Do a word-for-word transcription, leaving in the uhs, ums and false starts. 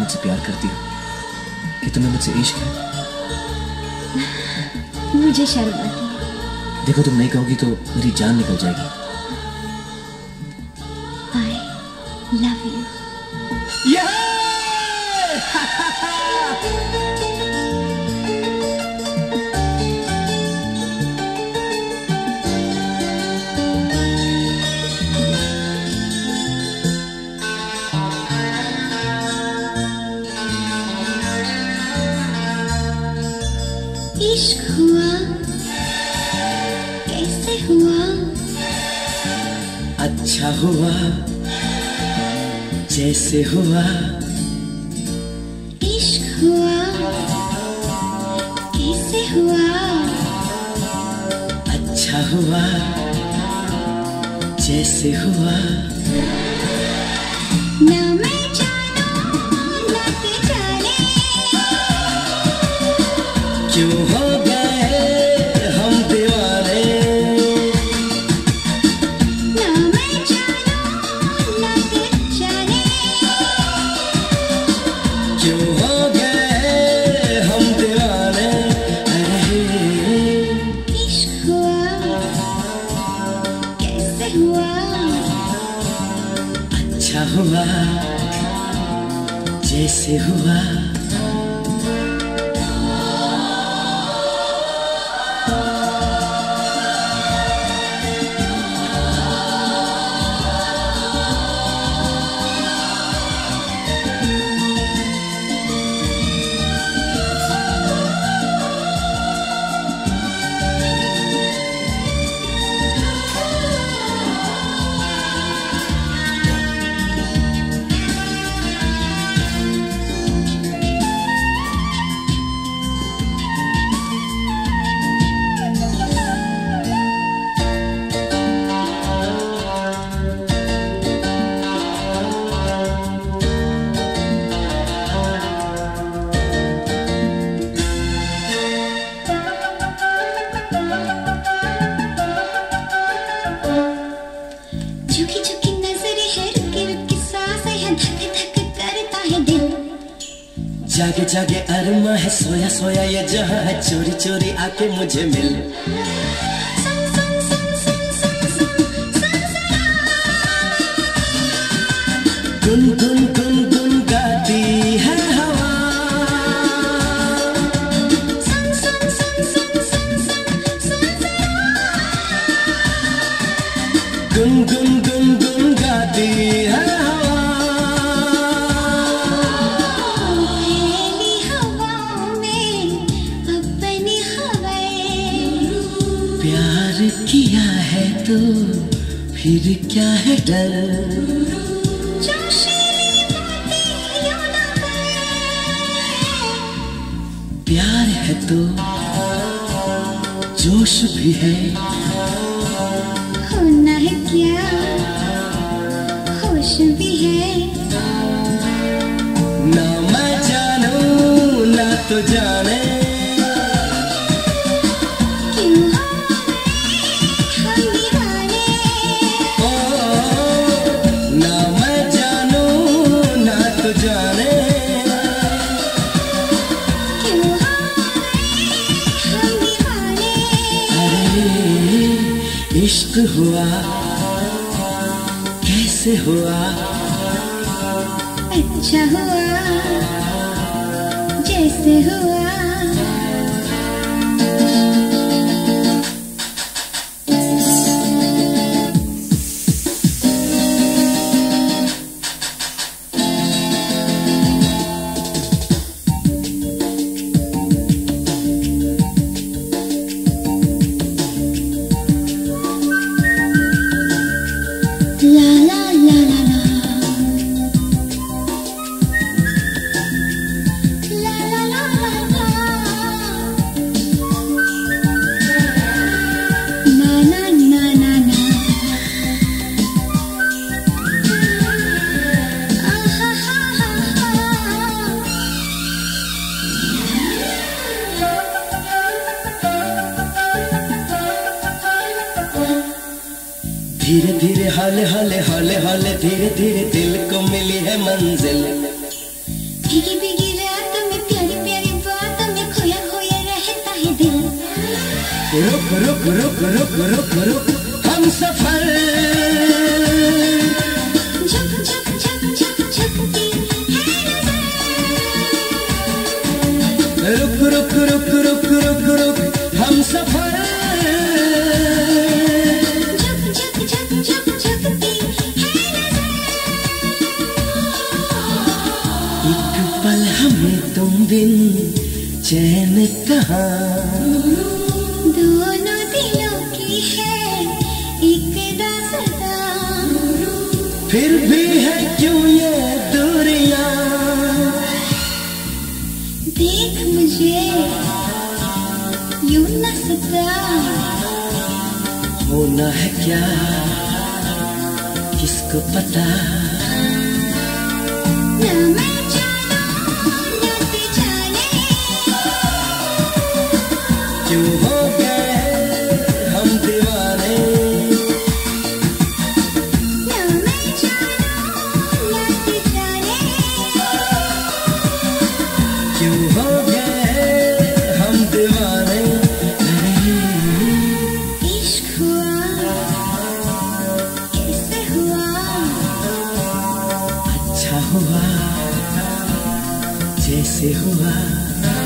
मुझसे प्यार करती हो, कि तुम्हें मुझसे इश्क है? मुझे शर्म आती है। देखो, तुम नहीं कहोगी तो मेरी जान निकल जाएगी। I love you. Yeah! इश्क हुआ कैसे हुआ? अच्छा हुआ जैसे हुआ। इश्क हुआ कैसे हुआ? अच्छा हुआ जैसे हुआ। ना मैं जानू ना तू जाने, क्यों हो गए हम दीवाने। ना मैं जानू ना तू जाने, क्यों हो गए हम दीवाने। अरे इश्क हुआ कैसे हुआ? अच्छा हुआ जैसे हुआ। झुकी झुकी नजरें है, रुकी रुकी सांसें हैं, धक धक करता है दिल। जागे जागे अरमा है, सोया सोया ये जहां है, चोरी चोरी आके मुझे मिल। सुन सुन सुन सुन सुन सुन सुन जरा, गुन गुन गुन गुन गाती है हवा। सुन सुन सुन सुन सुन सुन सुन जरा, गुन गुन गुन गुन गाती है हवा। पहली हवाओं में अपनी हवाएं, प्यार किया है तो फिर क्या है डर। जोशीली बातें यूं न करें, प्यार है तो जोश भी है। होना है क्या होश भी है। ना मैं जानू ना तो जाने, क्यों हो हम दीवाने, ओ ना मैं जानू ना तो जाने। क्यों हो हम दीवाने। अरे इश्क हुआ कैसे हुआ? अच्छा हुआ जैसे हुआ। ला ला ला ला ला, ला ला ला ला ला, ना ना ना ना ना, आहा हा हा हा। धीरे धीरे हौले हौले हौले हौले धीरे धीरे दिल को मिली है मंजिल। भीगी भीगी रात में प्यारी प्यारी बातों में खोया खोया रहता है दिल। रुक रुक रुक रुक रुक रुक हम सफर, झक झक झक झक झकती है नजर। रुक रुक रुक रुक रुक रुक हम सफर, झक झक झक झक झकती है नजर। एक पल हमें तुम बिन चैन कहाँ, दोनों दिलों की है एक दास्तां। फिर भी है क्यों ये दूरियां। देख मुझे यूं न सता, होना है क्या किसको पता। ना मैं जानूं ना तू जाने, क्यों हो गए हम दीवाने। ना मैं जानूं ना तू जाने, क्यों हो गए हम दीवाने। इश्क हुआ कैसे हुआ, अच्छा हुआ जैसे हुआ।